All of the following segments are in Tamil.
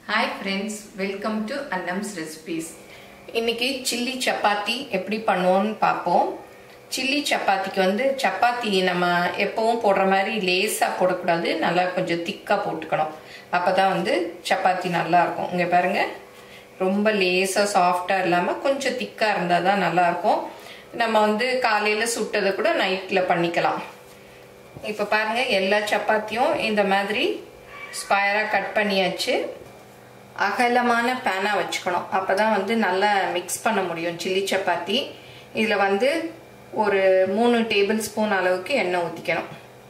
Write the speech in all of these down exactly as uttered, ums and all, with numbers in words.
Hi friends, welcome to Annam's Recipes. இன்னைக்கு சில்லி சப்பாத்தி எப்படி பண்ணுவோம்னு பாப்போம். சில்லி சப்பாத்திக்கு வந்து சப்பாத்தி நம்ம எப்பவும் போடுற மாதிரி லேசா போடக்கூடாது, நல்லா கொஞ்சம் திக்கா போட்டுக்கணும். அப்பதான் வந்து சப்பாத்தி நல்லா இருக்கும். இங்க பாருங்க, ரொம்ப லேசா சாஃப்டா இல்லாம கொஞ்சம் திக்கா இருந்தா தான் நல்லா இருக்கும். நம்ம வந்து காலையில சுட்டதை கூட நைட்ல பண்ணிக்கலாம். இப்ப பாருங்க, எல்லா சப்பாத்தியும் இந்த மாதிரி ஸ்கொயரா கட் பண்ணியாச்சு. அகலமான பேனா வச்சுக்கணும், அப்பதான் வந்து நல்லா மிக்ஸ் பண்ண முடியும் சில்லி சப்பாத்தி. இதுல வந்து ஒரு மூணு டேபிள் ஸ்பூன் அளவுக்கு எண்ணெய் ஊற்றிக்கணும்.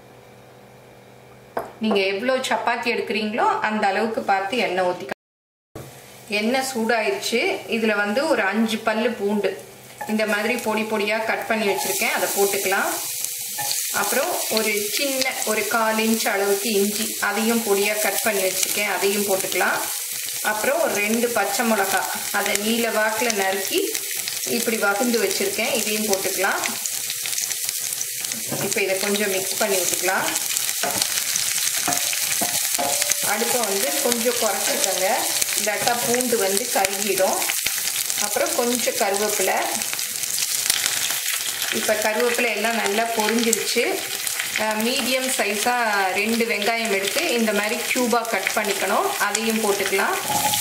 நீங்க எவ்வளவு சப்பாத்தி எடுக்கிறீங்களோ அந்த அளவுக்கு பார்த்து எண்ணெய் ஊற்றிக்கணும். எண்ணெய் சூடாயிடுச்சு. இதுல வந்து ஒரு அஞ்சு பல்லு பூண்டு இந்த மாதிரி பொடி பொடியா கட் பண்ணி வச்சிருக்கேன், அதை போட்டுக்கலாம். அப்புறம் ஒரு சின்ன ஒரு கால் இன்ச் அளவுக்கு இஞ்சி, அதையும் பொடியா கட் பண்ணி வச்சிருக்கேன், அதையும் போட்டுக்கலாம். அப்புறம் ஒரு ரெண்டு பச்சை மிளகாய், அதை நீல வாக்கில் நறுக்கி இப்படி வகுந்து வச்சிருக்கேன், இதையும் போட்டுக்கலாம். இப்போ இதை கொஞ்சம் மிக்ஸ் பண்ணி விட்டுக்கலாம். அடுப்பை வந்து கொஞ்சம் குறைச்சிக்கோங்க, இல்லாட்டா பூண்டு வந்து கருகிடும். அப்புறம் கொஞ்சம் கருவேப்பிலை. இப்போ கருவேப்பிலை எல்லாம் நல்லா பொரிஞ்சிருச்சு. மீடியம் சைஸாக ரெண்டு வெங்காயம் எடுத்து இந்த மாதிரி க்யூபாக கட் பண்ணிக்கணும், அதையும் போட்டுக்கலாம்.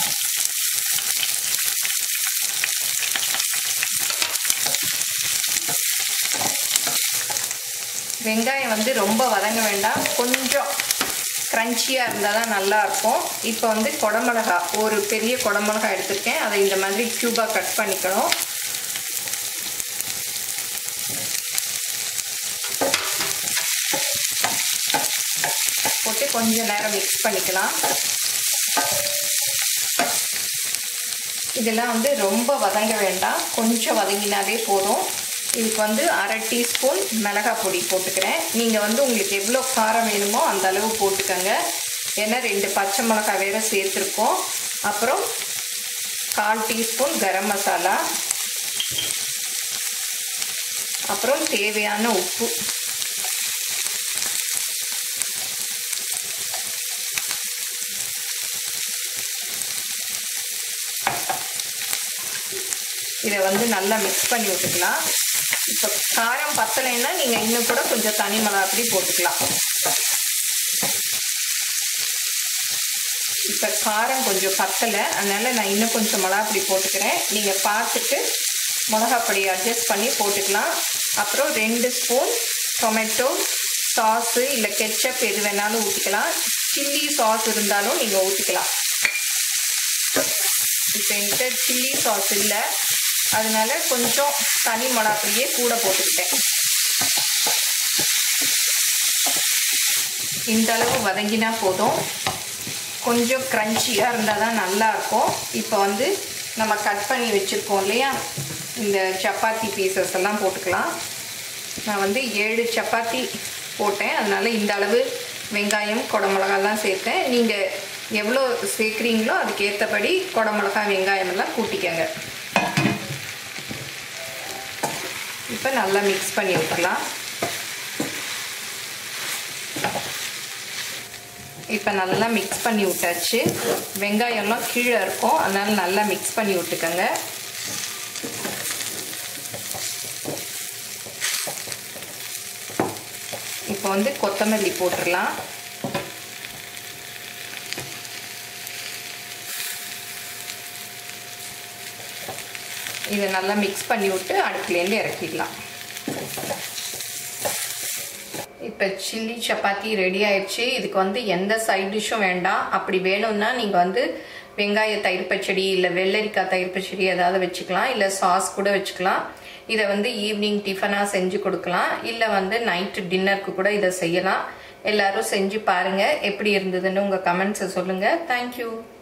வெங்காயம் வந்து ரொம்ப வதங்க வேண்டாம், கொஞ்சம் க்ரன்ச்சியாக இருந்தால் தான் நல்லாயிருக்கும். இப்போ வந்து குடமிளகா, ஒரு பெரிய குடமிளகா எடுத்திருக்கேன், அதை இந்த மாதிரி க்யூபாக கட் பண்ணிக்கணும். போட்டு கொஞ்ச நேரம் மிக்ஸ் பண்ணிக்கலாம். இதெல்லாம் வந்து ரொம்ப வதங்க வேண்டாம், கொஞ்சம் வதங்கினாலே போதும். இதுக்கு வந்து அரை டீஸ்பூன் மிளகாய் பொடி போட்டுக்கிறேன். நீங்கள் வந்து உங்களுக்கு எவ்வளோ காரம் வேணுமோ அந்த அளவு போட்டுக்கோங்க, ஏன்னா ரெண்டு பச்சை மிளகாய் வேறு சேர்த்துருக்கோம். அப்புறம் கால் டீஸ்பூன் கரம் மசாலா, அப்புறம் தேவையான உப்பு. இதை வந்து நல்லா மிக்ஸ் பண்ணி விட்டுக்கலாம். இப்போ காரம் பத்தலைன்னா நீங்கள் இன்னும் கூட கொஞ்சம் தனி மிளகாய் போட்டுக்கலாம். இப்போ காரம் கொஞ்சம் பத்தலை, அதனால நான் இன்னும் கொஞ்சம் மிளகாய் போட்டுக்கிறேன். நீங்கள் பார்த்துட்டு மிளகாப்பொடி அட்ஜஸ்ட் பண்ணி போட்டுக்கலாம். அப்புறம் ரெண்டு ஸ்பூன் டொமேட்டோ சாஸு இல்லை கெச்சப் எது வேணாலும் ஊற்றிக்கலாம். சில்லி சாஸ் இருந்தாலும் நீங்கள் ஊற்றிக்கலாம். இப்போ என்கிட்ட சில்லி சாஸ் இல்லை, அதனால கொஞ்சம் தனி மிளகாயே கூட போட்டுக்கிட்டேன். இந்த அளவு வதங்கினா போதும், கொஞ்சம் க்ரன்ச்சியாக இருந்தால் தான் நல்லாயிருக்கும். இப்போ வந்து நம்ம கட் பண்ணி வச்சுருக்கோம் இல்லையா, இந்த சப்பாத்தி பீசஸ் எல்லாம் போட்டுக்கலாம். நான் வந்து ஏழு சப்பாத்தி போட்டேன், அதனால இந்த அளவு வெங்காயம் குடமிளகாலாம் சேர்த்தேன். நீங்கள் எவ்வளோ சேர்க்குறீங்களோ அதுக்கு ஏற்றபடி குடமிளகாய் வெங்காயம் எல்லாம் கூட்டிக்கங்க. இப்போ நல்லா மிக்ஸ் பண்ணி விட்டுக்கலாம். இப்போ நல்லா மிக்ஸ் பண்ணி விட்டாச்சு. வெங்காயம்லாம் கீழே இருக்கும், அதனால நல்லா மிக்ஸ் பண்ணி விட்டுக்கோங்க. இப்போ வந்து கொத்தமல்லி போட்டுடலாம். இதை நல்லா மிக்ஸ் பண்ணி விட்டு அடுப்புலேருந்து இறக்கிடலாம். இப்போ சில்லி சப்பாத்தி ரெடி ஆயிடுச்சு. இதுக்கு வந்து எந்த சைட் டிஷ்ஷும் வேண்டாம். அப்படி வேணும்னா நீங்கள் வந்து வெங்காய தயிர் பச்சடி இல்லை வெள்ளரிக்காய் தயிர் பச்சடி ஏதாவது வச்சுக்கலாம், இல்லை சாஸ் கூட வச்சுக்கலாம். இதை வந்து ஈவினிங் டிஃபனாக செஞ்சு கொடுக்கலாம், இல்லை வந்து நைட்டு டின்னருக்கு கூட இதை செய்யலாம். எல்லாரும் செஞ்சு பாருங்கள், எப்படி இருந்ததுன்னு உங்கள் கமெண்ட்ஸை சொல்லுங்கள். தேங்க்யூ.